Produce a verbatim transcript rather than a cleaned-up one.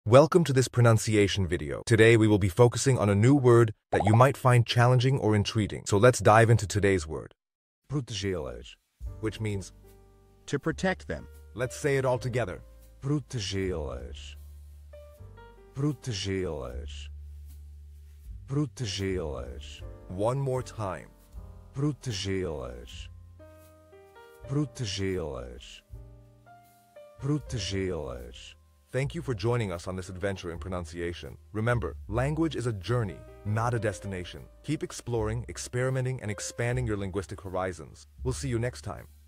Welcome to this pronunciation video. Today we will be focusing on a new word that you might find challenging or intriguing. So let's dive into today's word, protegê-las, which means, to protect them. let's say it all together. Protegê-las, protegê-las, protegê-las, One more time. protegê-las, protegê-las, protegê-las. Thank you for joining us on this adventure in pronunciation. Remember, language is a journey, not a destination. Keep exploring, experimenting, and expanding your linguistic horizons. We'll see you next time.